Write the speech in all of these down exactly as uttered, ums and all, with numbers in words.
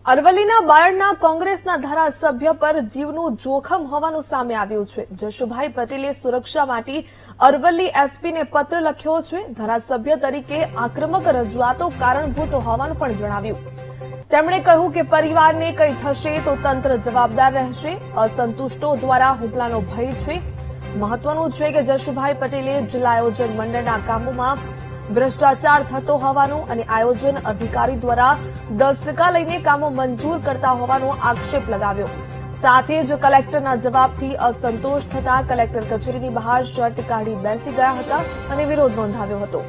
અરવલ્લીના બાયડના કોંગ્રેસના ધારાસભ્ય પર જીવનું જોખમ હોવાનું સામે આવ્યું છે। જશુભાઈ પટેલે સુરક્ષા માટે અરવલ્લી એસપીને પત્ર લખ્યો છે। ધારાસભ્ય તરીકે આક્રમક રજૂઆતો કારણભૂત હોવાનું પણ જણાવ્યું। તેમણે કહ્યું કે પરિવારને કંઈ થશે તો તંત્ર જવાબદાર રહેશે। અસંતુષ્ટો દ્વારા હુમલાનો ભય છે। મહત્વનું છે કે જશુભાઈ પટેલે જિલ્લા આયોજન મંડળના કામોમાં ભ્રષ્ટાચાર થતો હોવાનું અને આયોજન અધિકારી દ્વારા દસ ટકા લઈને કામો મંજૂર કરતા હોવાનો આક્ષેપ લગાવ્યો। સાથે જ કલેક્ટરના જવાબથી અસંતોષ થતા કલેક્ટર કચેરીની બહાર શર્ટ કાઢી બેસી ગયા હતા અને વિરોધ નોંધાવ્યો હતો।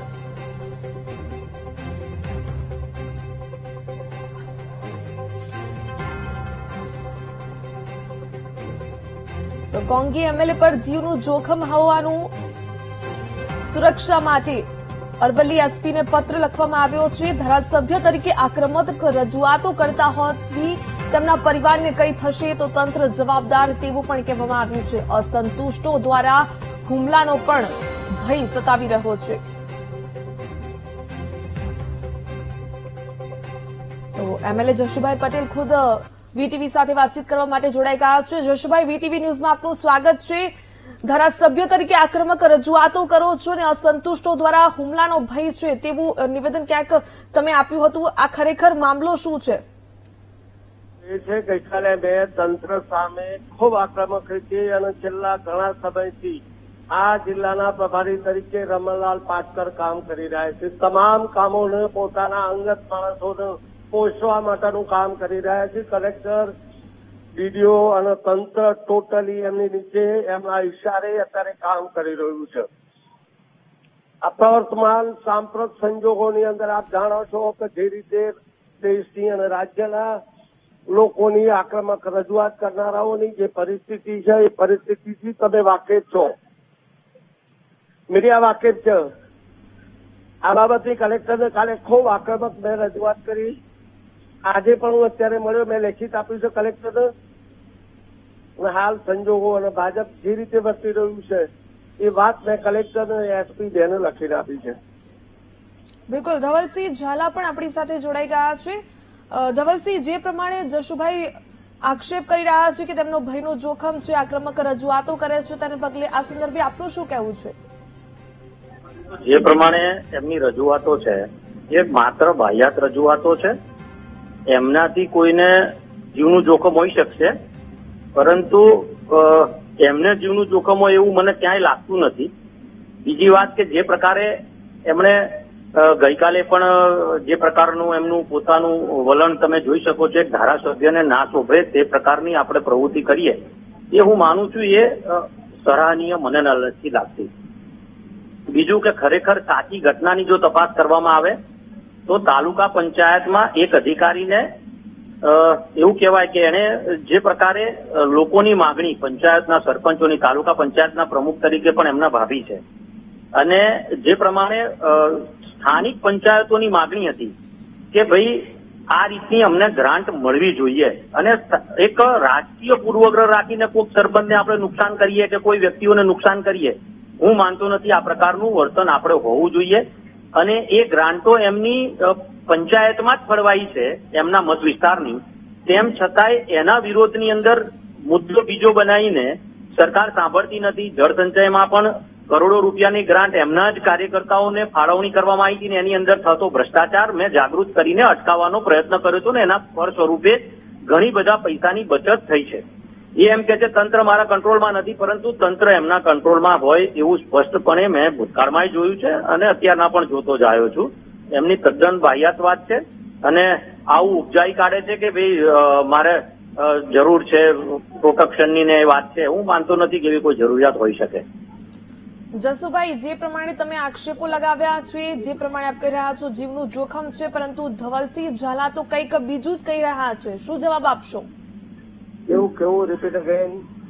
તો કોંગી એમએલએ પર જીવનું જોખમ હોવાનું સુરક્ષા માટે અરવલ્લી એસપીને પત્ર લખવામાં આવ્યો છે। ધારાસભ્ય તરીકે આક્રમક રજૂઆતો કરતા હોવાથી તેમના પરિવારને કંઈ થશે તો તંત્ર જવાબદાર તેવું પણ કહેવામાં આવ્યું છે। અસંતુષ્ટો દ્વારા હુમલાનો પણ ભય સતાવી રહ્યો છે। તો એમએલએ જશુભાઈ પટેલ ખુદ વીટીવી સાથે વાતચીત કરવા માટે જોડાઈ ગયા છે। જશુભાઈ, વીટીવી ન્યૂઝમાં આપનું સ્વાગત છે। ધારાસભ્ય તરીકે આક્રમક રજૂઆતો કરો છો અને અસંતુષ્ટો દ્વારા હુમલાનો ભય છે તેવું નિવેદન ક્યાંક તમે આપ્યું હતું। આ ખરેખર મામલો શું છે? એ છે ગઈકાલે મેં તંત્ર સામે ખૂબ આક્રમક રીતે અને છેલ્લા ઘણા સમયથી આ જિલ્લાના પ્રભારી તરીકે રમણલાલ પાટકર કામ કરી રહ્યા છે। તમામ કામોને પોતાના અંગત માણસોને પોષવા માટેનું કામ કરી રહ્યા છે। કલેક્ટર, ડીડીઓ અને તંત્ર ટોટલી એમની નીચે એમના ઇશારે અત્યારે કામ કરી રહ્યું છે। આ પ્રવર્તમાન સાંપ્રત સંજોગોની અંદર આપ જાણો છો કે જે રીતે દેશની અને રાજ્યના લોકોની આક્રમક રજૂઆત કરનારાઓની જે પરિસ્થિતિ છે એ પરિસ્થિતિથી તમે વાકેફ છો, મીડિયા વાકેફ છે। આ બાબતની કલેક્ટરને કાલે ખૂબ આક્રમક મેં રજૂઆત કરી। આજે પણ હું અત્યારે મળ્યો, મેં લેખિત આપ્યું છે કલેક્ટરને। હાલ સંજોગો અને ભાજપ જે રીતે વર્તી રહ્યું છે એ વાત મેં કલેક્ટર અને એસપી બેને લખીને આપી છે। બિલકુલ, ધવલસિંહ ઝાલા પણ આપણી સાથે જોડાઈ ગયા છે। ધવલસિંહ, જે પ્રમાણે જશુભાઈ આક્ષેપ કરી રહ્યા છે કે તેમનો ભયનો જોખમ છે, આક્રમક રજૂઆતો કરે છે, તેને પગલે આ સંદર્ભે આપનું શું કહેવું છે? જે પ્રમાણે એમની રજૂઆતો છે એ માત્ર બાહ્યાત રજૂઆતો છે। એમનાથી કોઈને જીવનું જોખમ હોઈ શકશે, પરંતુ એમને જીવનું જોખમ હોય એવું મને ક્યાંય લાગતું નથી। બીજી વાત કે જે પ્રકારે એમણે ગઈકાલે પણ જે પ્રકારનું એમનું પોતાનું વલણ તમે જોઈ શકો છો, એક ધારાસભ્યને ના શોભે તે પ્રકારની આપણે પ્રવૃત્તિ કરીએ એ હું માનું છું એ સરાહનીય મને નથી લાગતી। બીજું કે ખરેખર સાચી ઘટનાની જો તપાસ કરવામાં આવે તો તાલુકા પંચાયતમાં એક અધિકારીને એવું કહેવાય કે એને જે પ્રકારે લોકોની માગણી, પંચાયતના સરપંચોની, તાલુકા પંચાયતના પ્રમુખ તરીકે પણ એમના ભાભી છે, અને જે પ્રમાણે સ્થાનિક પંચાયતોની માગણી હતી કે ભાઈ આ રીતની અમને ગ્રાન્ટ મળવી જોઈએ અને એક રાજકીય પૂર્વગ્રહ રાખીને કોઈ સરપંચને આપણે નુકસાન કરીએ કે કોઈ વ્યક્તિઓને નુકસાન કરીએ, હું માનતો નથી આ પ્રકારનું વર્તન આપણે હોવું જોઈએ। અને એ ગ્રાન્ટો એમની પંચાયતમાં જ ફળવાઈ છે, એમના મત વિસ્તારની, તેમ છતાંય એના વિરોધની અંદર મુદ્દો બીજો બનાવીને સરકાર સાંભળતી નથી। જળસંચયમાં પણ કરોડો રૂપિયાની ગ્રાન્ટ એમના જ કાર્યકર્તાઓને ફાળવણી કરવામાં આવી હતી ને એની અંદર થતો ભ્રષ્ટાચાર મેં જાગૃત કરીને અટકાવવાનો પ્રયત્ન કર્યો હતો ને એના ફળ સ્વરૂપે ઘણી બધા પૈસાની બચત થઈ છે। એ એમ કે છે તંત્ર મારા કંટ્રોલમાં નથી, પરંતુ તંત્ર એમના કંટ્રોલમાં હોય એવું સ્પષ્ટપણે મેં ભૂતકાળમાં જોયું છે અને અત્યારના પણ જોતો જ આવ્યો છું। એમની તદ્દન બાહ્યાત વાત છે અને આવું ઉપજાઈ કાઢે છે કે ભાઈ મારે જરૂર છે પ્રોટેક્શનની ને એ વાત છે, હું માનતો નથી કે એવી કોઈ જરૂરિયાત હોઈ શકે। જશુભાઈ, જે પ્રમાણે તમે આક્ષેપો લગાવ્યા છે, જે પ્રમાણે આપ કહી રહ્યા છો જીવનું જોખમ છે, પરંતુ ધવલસિંહ ઝાલા તો કંઈક બીજું જ કહી રહ્યા છે, શું જવાબ આપશો? એવું કેવું? Repeat again.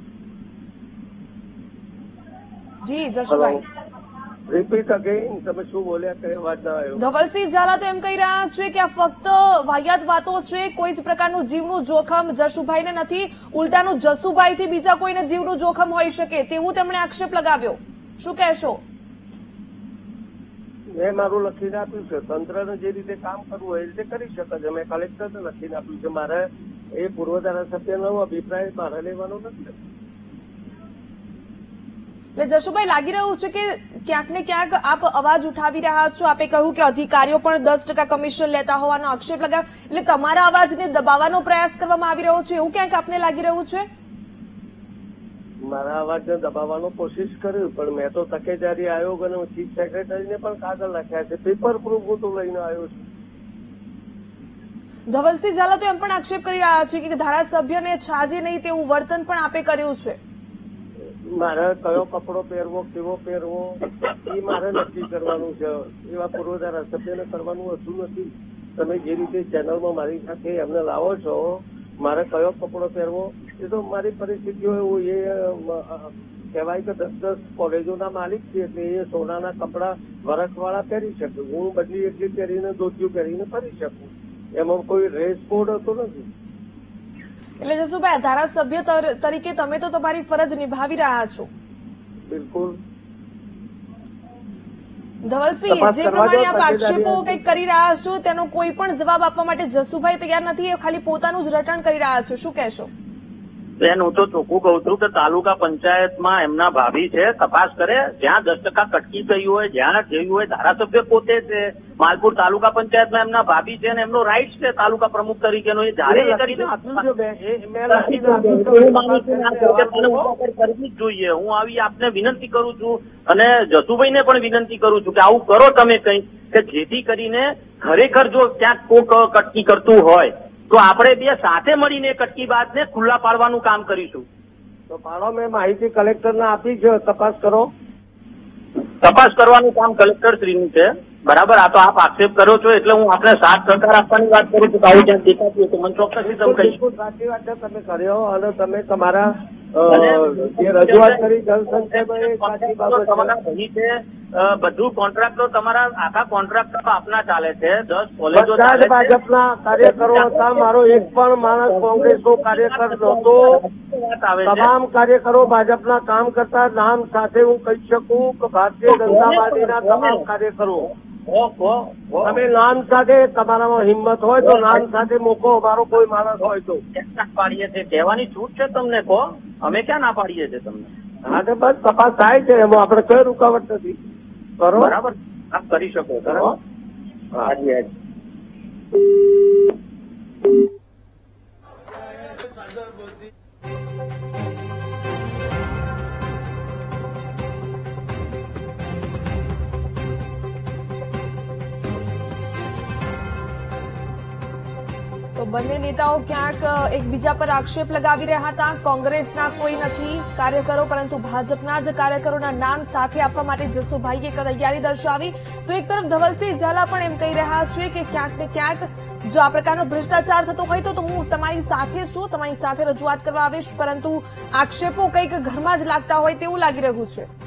જી જશુભાઈ, રિપીટ અગેન, તમે શું બોલ્યા કઈ વાત ના આવ્યો? ધવલસિંહ ઝાલા તો એમ કહી રહ્યા છે કે આ ફક્ત વાહિયાત વાતો છે, કોઈ જ પ્રકારનું જીવનું જોખમ જશુભાઈને નથી, ઉલટાનું જશુભાઈથી બીજા કોઈને જીવનું જોખમ હોઈ શકે તેવું તેમણે આક્ષેપ લગાવ્યો। શું કહેશો? મેં મારું લખીને આપ્યું છે. તંત્રને જે રીતે કામ કરવું હોય એ રીતે કરી શકે છે. મેં કલેક્ટરને લખીને આપ્યું છે. મારે એ પૂર્વ ધારાસભ્યનો અભિપ્રાય મારે લેવાનો નથી. એટલે જશુભાઈ, લાગી રહ્યું છે કે ક્યાંક ને ક્યાંક આપ અવાજ ઉઠાવી રહ્યા છો. આપે કહ્યું કે અધિકારીઓ પણ દસ ટકા કમિશન લેતા હોવાનો આક્ષેપ લગાવ્યો, એટલે તમારા અવાજને દબાવવાનો પ્રયાસ કરવામાં આવી રહ્યો છે, એવું ક્યાંક આપને લાગી રહ્યું છે? મારા અવાજને દબાવવાનો કોશિશ કર્યું, પણ મેં તો તકેદારી આયોગ અને ચીફ સેક્રેટરીને પણ કાગળ લખ્યા છે. પેપર પ્રૂફ હું તો લઈને આવ્યો છું. ધવલસિંહ ઝાલા તો એમ પણ આક્ષેપ કરી રહ્યા છે કે ધારાસભ્યને છાજે નહીં તેવું વર્તન પણ આપે કર્યું છે. મારે કયો કપડો પહેરવો, કેવો પહેરવો એ મારે નક્કી કરવાનું છે. એવા પૂર્વ ધારાસભ્યને કરવાનું હતું નથી. તમે જે રીતે ચેનલમાં મારી સાથે એમને લાવો છો, મારે કયો કપડો પહેરવો એ તો મારી પરિસ્થિતિઓ એવું એ કહેવાય કે દસ દસ કોલેજોના માલિક છે, એટલે એ સોનાના કપડા વરખવાળા પહેરી શકે. હું બદલી એટલી પહેરીને ધોતિયું પહેરીને ફરી શકું. એમાં કોઈ ડ્રેસ કોડ હતો નથી. એટલે જશુભાઈ, ધારાસભ્ય તરીકે તમે તો તમારી ફરજ નિભાવી રહ્યા છો. બિલકુલ. ધવલસિંહ, જે પ્રમાણે આપ આક્ષેપો કંઈક કરી રહ્યા છો તેનો કોઈ પણ જવાબ આપવા માટે જશુભાઈ તૈયાર નથી. એ ખાલી પોતાનું જ રટણ કરી રહ્યા છો. શું કહેશો? બેન, હું તો ચોખ્ખું કઉ છું કે તાલુકા પંચાયતમાં એમના ભાભી છે, તપાસ કરે. જ્યાં દસ ટકા કટકી ગઈ હોય, જ્યાં જેવી હોય, ધારાસભ્ય પોતે છે. માલપુર તાલુકા પંચાયતમાં એમના ભાભી છે અને એમનો રાઇટ છે તાલુકા પ્રમુખ તરીકેનો. એ જાહેર કરીને કરવી જ જોઈએ. હું આવી આપને વિનંતી કરું છું અને જસુભાઈને પણ વિનંતી કરું છું કે આવું કરો તમે કંઈક, કે જેથી કરીને ખરેખર જો ક્યાંક કોક કટકી કરતું હોય તો આપણે બે સાથે મળીને કટકી બાદને ખુલ્લા પાડવાનું કામ કરીશું. તો પાડો. મેં માહિતી કલેક્ટરને આપી છે. તપાસ કરો. તપાસ કરવાનું કામ કલેક્ટર શ્રીનું છે. બરાબર. આ તો આપ આક્ષેપ કરો છો એટલે હું આપણે સાથ સહકાર આપવાની વાત કરું છું. આવું જ્યાં દેખાતું તો મને ચોક્કસથી તમે કહી. સાચી વાત છે. તમે કર્યો અને તમે તમારા જે રજૂઆત કરી તમારા ભાઈ છે, બધું કોન્ટ્રાક્ટર તમારા આખા કોન્ટ્રાક્ટર આપના ચાલે છે. દસ કોલેજો ભાજપના કાર્યકરો હતા. મારો એક પણ માણસ કોંગ્રેસનો કાર્યકર નહોતો. તમામ કાર્યકરો ભાજપના કામ કરતા. નામ સાથે હું કહી શકું કે ભારતીય જનતા પાર્ટીના તમામ કાર્યકરો. તમે નામ સાથે, તમારામાં હિંમત હોય તો નામ સાથે મૂકો. અમારો કોઈ માણસ હોય તો પાડીએ છીએ. કહેવાની છૂટ છે તમને. કહો, અમે ક્યાં ના પાડીએ છીએ તમને. હા, તો બસ તપાસ થાય છે. એમાં આપણે કઈ રૂકાવટ નથી. કરો. બરાબર. આપ કરી શકો. બરાબર. હાજી હાજી. તો બંને નેતાઓ ક્યાંક એકબીજા પર આક્ષેપ લગાવી રહ્યા હતા. કોંગ્રેસના કોઈ નથી કાર્યકરો, પરંતુ ભાજપના જ કાર્યકરોના નામ સાથે આપવા માટે જસુભાઈએ તૈયારી દર્શાવી. તો એક તરફ ધવલસિંહ ઝાલા પણ એમ કહી રહ્યા છે કે ક્યાંક ને ક્યાંક જો આ પ્રકારનો ભ્રષ્ટાચાર થતો હોય તો હું તમારી સાથે છું, તમારી સાથે રજૂઆત કરવા આવીશ, પરંતુ આક્ષેપો કંઈક ઘરમાં જ લાગતા હોય તેવું લાગી રહ્યું છે.